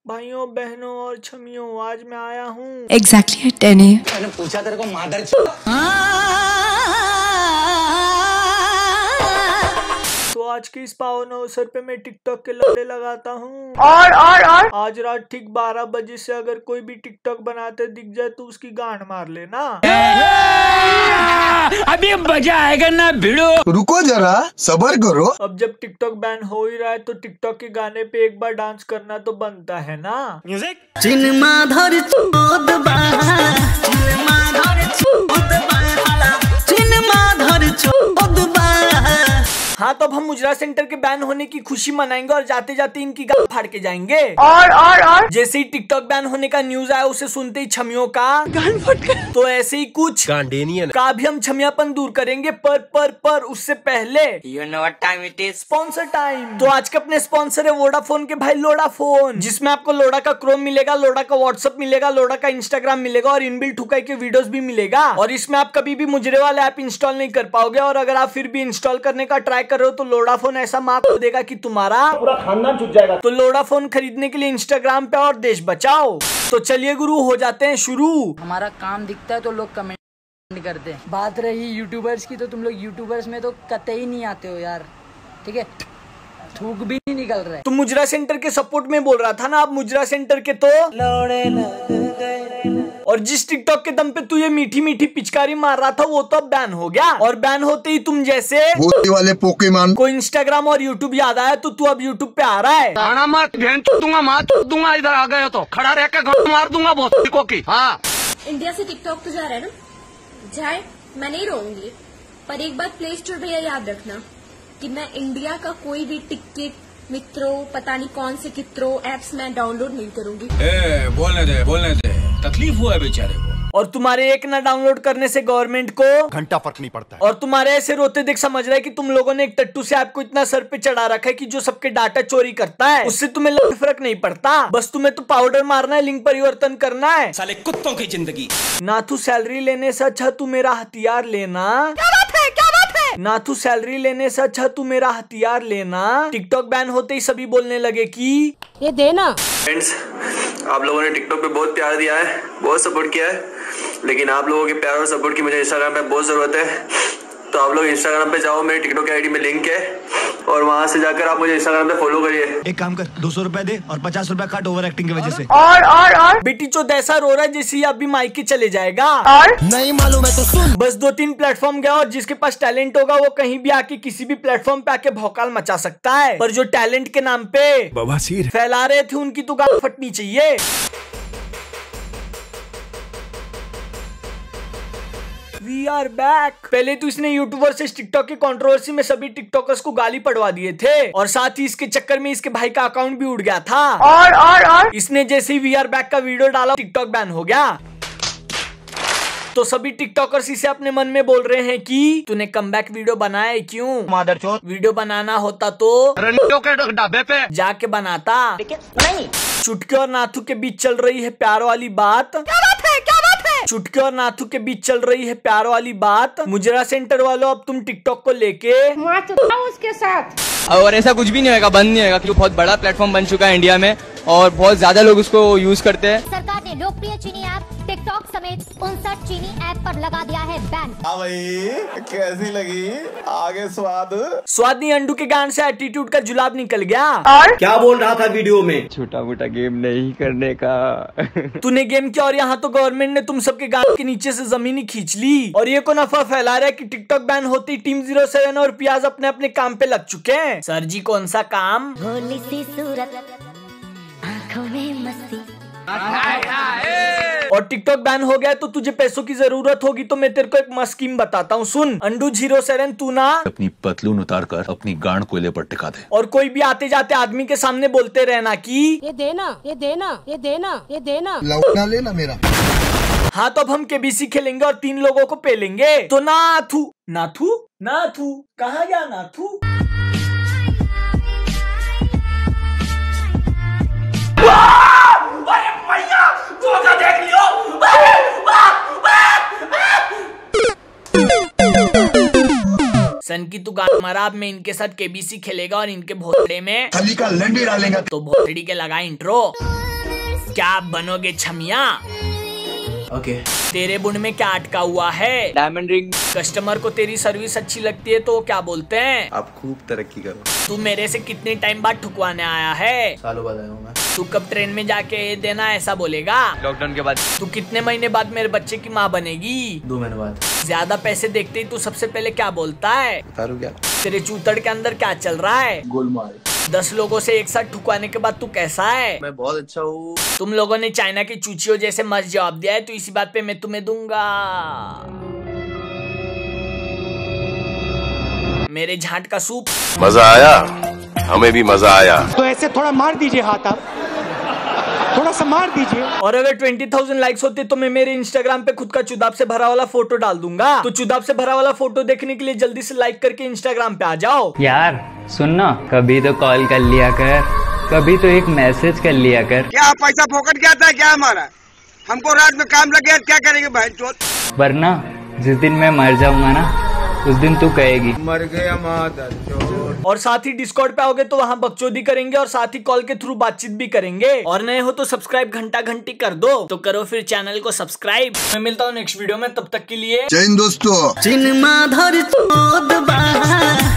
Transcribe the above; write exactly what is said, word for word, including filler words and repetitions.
भाइयों बहनों और छमियों, आज मैं आया हूँ exactly at ten a m. मैंने पूछा तेरे को मादर तो आज के इस पावन अवसर पे मैं टिकटॉक के लड़े लगाता हूँ और और और आज रात ठीक बारह बजे से अगर कोई भी टिकटॉक बनाते दिख जाए तो उसकी गांड मार लेना। अभी मजा आएगा ना भिड़ो। रुको जरा सबर करो। अब जब टिकटॉक बैन हो ही रहा है तो टिकटॉक के गाने पे एक बार डांस करना तो बनता है ना। म्यूजिक चिन्माधर चोदबा चिन्माधर चोदबा चिन्माधर चोदबा। हाँ तो अब हम मुजरा सेंटर के बैन होने की खुशी मनाएंगे और जाते जाते इनकी गांड फाड़ के जाएंगे। और और और जैसे ही टिकटॉक बैन होने का न्यूज आया उसे सुनते ही छमियों का गांड फट गया। तो ऐसे ही कुछ का भी हम छमियापन दूर करेंगे, पर पर पर उससे पहले You know what time it is? Sponsor time. तो आज के अपने स्पॉन्सर है वोडाफोन के भाई लोडाफोन, जिसमें आपको लोडा का क्रोम मिलेगा, लोडा का व्हाट्सएप मिलेगा, लोडा का इंस्टाग्राम मिलेगा और इनबिल्ट ठुकाई के वीडियोस भी मिलेगा। और इसमें आप कभी भी मुजरे वाला ऐप इंस्टॉल नहीं कर पाओगे और अगर आप फिर भी इंस्टॉल करने का ट्राई कर रहे हो तो लोडाफोन ऐसा मार्क कर देगा कि तुम्हारा पूरा खानदान छूट जाएगा। तो लोडाफोन खरीदने के लिए इंस्टाग्राम पे और देश बचाओ। तो चलिए गुरु हो जाते हैं शुरू। हमारा काम दिखता है तो लोग कमेंट करते हैं। बात रही यूट्यूबर्स की तो तुम लोग यूट्यूबर्स में तो कतई नहीं आते हो यार, ठीक है, थूक भी नहीं निकल रहा है। तो मुजरा सेंटर के सपोर्ट में बोल रहा था ना, आप मुजरा सेंटर के तो लौड़े लग गए। और जिस टिकटॉक के दम पे तू ये मीठी मीठी पिचकारी मार रहा था वो तो अब बैन हो गया। और बैन होते ही तुम जैसे भूत वाले पोकेमॉन को इंस्टाग्राम और यूट्यूब याद आया तो तू अब यूट्यूब पे आ रहा है। आना मत भें दूंगा, मार दूंगा, इधर आ गए तो खड़ा रह के मार दूंगा बहुत को की। हाँ इंडिया से टिकटॉक तो जा रहा है ना, जाए, मैं नहीं रोऊंगी, पर एक बात प्ले स्टोर भैया याद रखना कि मैं इंडिया का कोई भी टिकट मित्रों पता नहीं कौन से कित्रों एप्स मैं डाउनलोड नहीं करूंगी। ए, बोलने दे बोलने दे, तकलीफ हुआ है बेचारे को। और तुम्हारे एक ना डाउनलोड करने से गवर्नमेंट को घंटा फर्क नहीं पड़ता है। और तुम्हारे ऐसे रोते देख समझ रहा है कि तुम लोगों ने एक टट्टू से आपको इतना सर पे चढ़ा रखा है कि जो सबके डाटा चोरी करता है उससे तुम्हें फर्क नहीं पड़ता। बस तुम्हें तो पाउडर मारना है, लिंग परिवर्तन करना है। साले कुत्तों की जिंदगी। नाथू सैलरी लेने से अच्छा तू मेरा हथियार लेना। क्या बात है, क्या बात है। नाथू सैलरी लेने से अच्छा तू मेरा हथियार लेना। टिकटॉक बैन होते ही सभी बोलने लगे कि ये देना। फ्रेंड्स, आप लोगों ने टिकटॉक पे बहुत प्यार दिया है, बहुत सपोर्ट किया है, लेकिन आप लोगों के प्यार और सपोर्ट की मुझे इंस्टाग्राम पे बहुत ज़रूरत है। तो आप लोग इंस्टाग्राम पे जाओ, मेरे टिकटॉक की आईडी में लिंक है और वहां से जाकर आप मुझे इंस्टाग्राम पे फॉलो करिए। एक काम कर, दो सौ रुपए दे और पचास रुपए काट ओवर एक्टिंग की वजह से। और और और बेटी चोद ऐसा रो रहा है जैसे अभी माइक चले जाएगा। और नहीं मालूम है तो सुन। बस दो तीन प्लेटफॉर्म गया और जिसके पास टैलेंट होगा वो कहीं भी आके किसी भी प्लेटफॉर्म पे आके भौकाल मचा सकता है, पर जो टैलेंट के नाम पे बवासीर फैला रहे थे उनकी तो गाल फटनी चाहिए। We are back। पहले तो इसने यूट्यूबर से टिकटॉक की कंट्रोवर्सी में सभी टिकटॉकर्स को गाली पड़वा दिए थे और साथ ही इसके चक्कर में इसके भाई का अकाउंट भी उड़ गया था। और और और इसने जैसे ही वी आर बैक का वीडियो डाला टिकटॉक बैन हो गया। तो सभी टिकटॉकर्स इसे अपने मन में बोल रहे हैं कि तूने कमबैक वीडियो बनाया है क्यों? मादरचोद, वीडियो बनाना होता तो रंडियों के ढाबे पे जाके बनाता। नहीं चुटके और नाथू के बीच चल रही है प्यार वाली बात। क्या बात है, क्या बात है। चुटके और नाथू के बीच चल रही है प्यार वाली बात। मुजरा सेंटर वालों, अब तुम टिकटॉक को लेके उसके साथ और ऐसा कुछ भी नहीं होगा, बंद नहीं होगा, क्योंकि बहुत बड़ा प्लेटफॉर्म बन चुका है इंडिया में और बहुत ज्यादा लोग उसको यूज करते हैं। सरकार ने लोकप्रिय चीनी ऐप टिकटॉक समेत उनसठ चीनी ऐप पर लगा दिया है बैन। हाँ भाई, कैसी लगी आगे स्वाद? स्वाद नहीं, अंडू के गान से एटीट्यूड का जुलाब निकल गया। और क्या बोल रहा था वीडियो में? छोटा मोटा गेम नहीं करने का। तूने गेम किया और यहाँ तो गवर्नमेंट ने तुम सबके गान के नीचे से जमीन ही खींच ली। और ये को नफा फैला रहा है कि टिकटॉक बैन होते ही टीम जीरो सेवन और पियाज अपने अपने काम पे लग चुके हैं। सर जी कौन सा काम? भोली सी सूरत, आंखों में मस्ती। और टिकटॉक बैन हो गया तो तुझे पैसों की जरूरत होगी तो मैं तेरे को एक मस्त स्कीम बताता हूँ, सुन। अंडू जीरो सेवन तू ना अपनी पतलून उतार कर अपनी गांड कोयले पर टिका दे और कोई भी आते जाते आदमी के सामने बोलते रहना कि ये देना, ये देना, ये देना, ये देना। लौटा लेना मेरा। हाँ तो अब हम केबीसी खेलेंगे और तीन लोगों को पेलेंगे। तो नाथू नाथू नाथू कहाँ गया नाथू? देख लियो। सन की तू गान मारा, अब मैं इनके साथ केबीसी खेलेगा और इनके भोसड़े में खली का लंडी डालेगा। तो भोसड़ी के लगा इंट्रो। क्या आप बनोगे छमिया? ओके। तेरे बुन में क्या अटका हुआ है? Diamond ring. कस्टमर को तेरी सर्विस अच्छी लगती है तो क्या बोलते हैं? आप खूब तरक्की करो। तू मेरे से कितने टाइम बाद ठुकवाने आया है? सालों बाद आया हूँ मैं। तू कब ट्रेन में जाके देना ऐसा बोलेगा? लॉकडाउन के बाद। तू कितने महीने बाद मेरे बच्चे की माँ बनेगी? दो महीने बाद। ज्यादा पैसे देखते ही तू सबसे पहले क्या बोलता है? उतारू क्या? तेरे चूतड़ के अंदर क्या चल रहा है? गोलमाल। दस लोगों से एक साथ ठुकवाने के बाद तू कैसा है? मैं बहुत अच्छा हूँ। तुम लोगों ने चाइना की चूचियों जैसे मस्त जवाब दिया है, तो इसी बात पे मैं तुम्हें दूंगा। मेरे झांट का सूप। मजा आया? हमें भी मजा आया। तो ऐसे थोड़ा मार दीजिए हाथ, आप थोड़ा सा मार दीजिए। और अगर ट्वेंटी थाउजेंड लाइक्स होते तो मैं मेरे इंस्टाग्राम पे खुद का चुदाब से भरा वाला फोटो डाल दूंगा। तो चुदाब से भरा वाला फोटो देखने के लिए जल्दी से लाइक करके इंस्टाग्राम पे आ जाओ। यार सुनना, कभी तो कॉल कर लिया कर, कभी तो एक मैसेज कर लिया कर। क्या पैसा फोकट क्या था क्या हमारा? हमको रात में काम लगे, क्या करेंगे भाई चोट? वरना जिस दिन मैं मर जाऊंगा ना, उस दिन तू कहेगी मर गया मादर। और साथ ही डिस्कॉर्ड पे आओगे तो वहाँ बकचोदी करेंगे और साथ ही कॉल के थ्रू बातचीत भी करेंगे। और नए हो तो सब्सक्राइब घंटा घंटी कर दो। तो करो फिर चैनल को सब्सक्राइब। मैं मिलता हूँ नेक्स्ट वीडियो में, तब तक के लिए जय हिंद दोस्तों। चिन्ह माधर चोद बा।